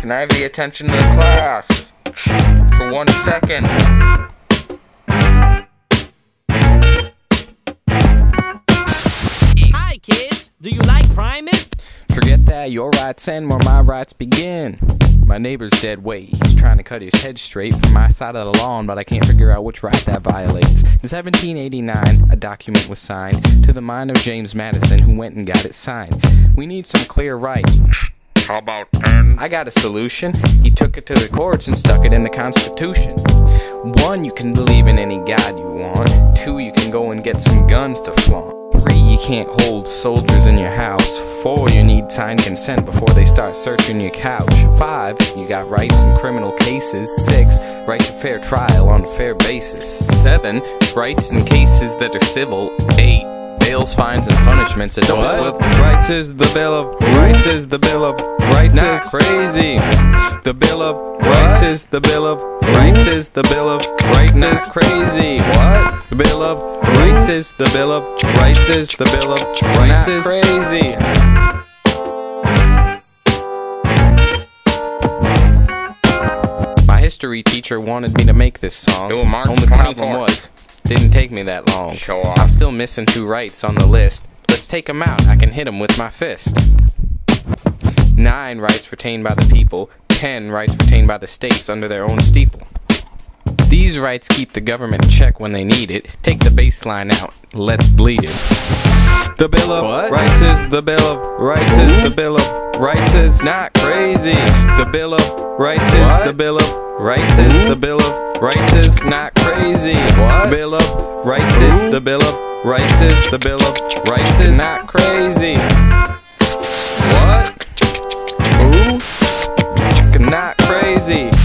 Can I have the attention of the class? For 1 second. Hi kids, do you like Primus? Forget that, your rights end where my rights begin. My neighbor's dead weight. He's trying to cut his head straight from my side of the lawn, but I can't figure out which right that violates. In 1789, a document was signed to the mind of James Madison, who went and got it signed. We need some clear rights. How about 10? I got a solution. He took it to the courts and stuck it in the Constitution. 1, you can believe in any god you want. 2, you can go and get some guns to flaunt. 3, you can't hold soldiers in your house. 4, you need signed consent before they start searching your couch. 5, you got rights in criminal cases. 6, right to fair trial on a fair basis. 7, rights in cases that are civil. 8, bails, fines, and punishments that don't swivel. Rights is the Bill of Rights is the Bill of Rights is crazy. The Bill of Rights is the Bill of Rights is the Bill of Rights is crazy. What? The Bill of Rights is the Bill of Rights is the Bill of Rights is crazy. My history teacher wanted me to make this song. Only problem was, didn't take me that long. I'm still missing 2 rights on the list. Let's take them out, I can hit them with my fist. 9 rights retained by the people. 10 rights retained by the states under their own steeple. These rights keep the government in check when they need it. Take the baseline out, let's bleed it. The Bill of Rights is the Bill of Rights is the Bill of Rights is not crazy. The Bill of Rights is the Bill of Rights is the Bill of Rights is not crazy. Bill of Rights is the Bill of Rights is the Bill of Rights is not crazy. What? Who? Not crazy.